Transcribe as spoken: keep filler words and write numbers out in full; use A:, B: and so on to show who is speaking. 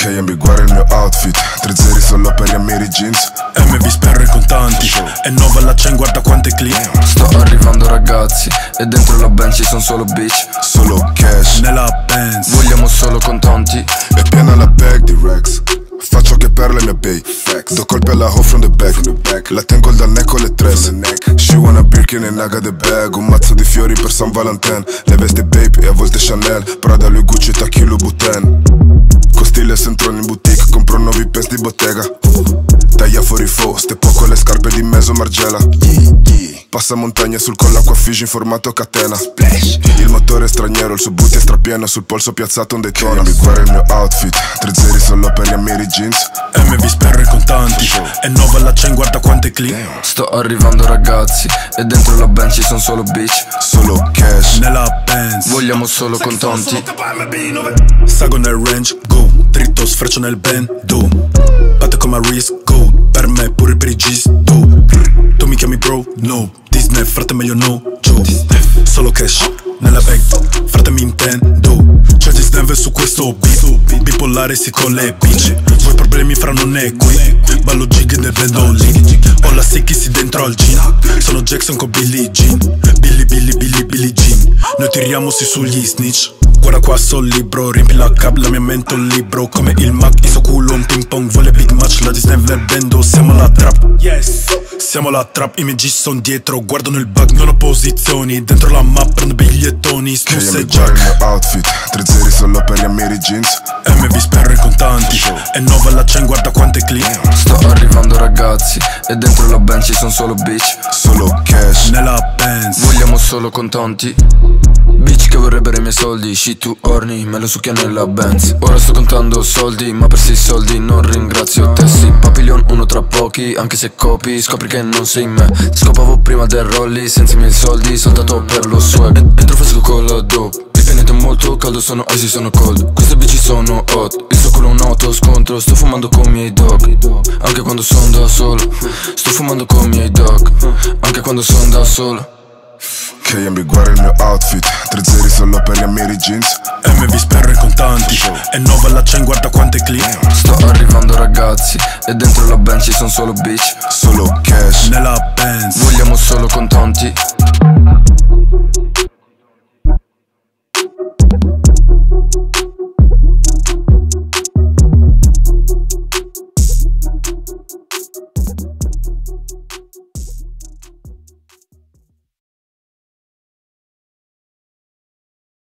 A: K M B guarda il mio outfit, tre zeri solo per gli ammiri jeans.
B: M V sperro i contanti, e nova la chain guarda quante clip.
C: Sto arrivando ragazzi, e dentro la Benz ci son solo bitch.
A: Solo cash,
B: nella Benz
C: vogliamo solo contanti.
A: è piena la bag di Rex. Faccio che per le mie bae, do colpi alla hoe from the back. La tengo dal neck con le tres. She wanna Birkin e naga the bag. Un mazzo di fiori per San Valentin. Le veste babe e a volte Chanel, Prada, lui Gucci, tacchi, Louboutin. Con stile se entro in boutique, compro nuovi pens di bottega. Taglia fuori fo, steppo con le scarpe di Meso Margiela. Passa montagna sul collo acqua Fiji in formato catena. Il motore è straniero, il suo booty è strapieno, sul polso piazzato un Daytona. Mi guarda il mio outfit, tre zeri solo per gli ammiri jeans.
B: M V sperro i contanti, e nova la chain guarda quante clip.
C: Sto arrivando ragazzi, e dentro la Benz ci son solo bitch.
A: Solo cash,
B: nella Benz
C: vogliamo solo contanti.
B: Sago nel range, go, dritto sfreccio nel bendo. Batte come a risk, go, per me pure per i G's, do. Tu mi chiami bro, no, Disney, frate meglio no, Joe. Solo cash, nella bag, frate mi intendo. C'è Disney su questo beat, bipolare si con le bitch. Vuoi problemi fra non è qui, ballo jig nel vendo lì. Ho la sicchi dentro al gin, sono Jackson con Billie Jean. Billy, Billy, Billy, Billie Jean. Noi tiriamo sì sugli snitch. Guarda qua sul libro, riempi la cap, la mia mente un libro. Come il Mac, il suo culo un ping pong. Vuole big match, la Disney nel bendo. Siamo la trap, yes. Siamo la trap, i miei G son dietro. Guardano il bug, non ho posizioni. Dentro la map prendo bigliettoni. Snus e Jack.
A: il mio outfit, tre zeri solo per gli ammiri jeans.
B: M V sperro i contanti, e nova la chain guarda quante clip.
C: Sto arrivando ragazzi, e dentro la Benz ci son solo bitch.
A: Solo cash,
B: nella Benz
C: vogliamo solo contanti. Bitch che vorrebbero i miei soldi, shit tu orni, me lo succhia nella Benz. Ora sto contando soldi, ma per sei soldi non ringrazio te. Sì, Papillon uno tra pochi, anche se copi, scopri che non sei me. Scopavo prima del rolli, senza i miei soldi, soltanto per lo swag. Entro fresco con la dope, il pianeta è molto caldo, sono icy, sono cold. Queste bici sono hot, il suo culo un auto scontro. Sto fumando con i miei dog, anche quando sono da solo. Sto fumando con i miei dog, anche quando sono da solo.
A: K M B guarda il mio outfit, tre zeri solo per gli ammiri jeans.
B: M V sperro i contanti, e nova la chain guarda quante clip.
C: Sto arrivando ragazzi, e dentro la Benz ci son solo bitch.
A: Solo cash,
B: nella Benz
C: vogliamo solo contanti.